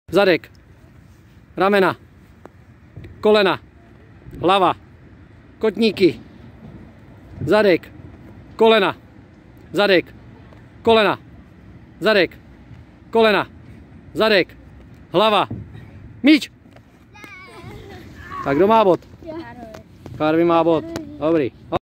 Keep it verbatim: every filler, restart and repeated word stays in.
zadek, ramena, kolena, hlava, kotníky, zadek, kolena, zadek, kolena, zadek, kolena, zadek, hlava, míč. Tak kdo má bod? Karvi má bod. Dobrý.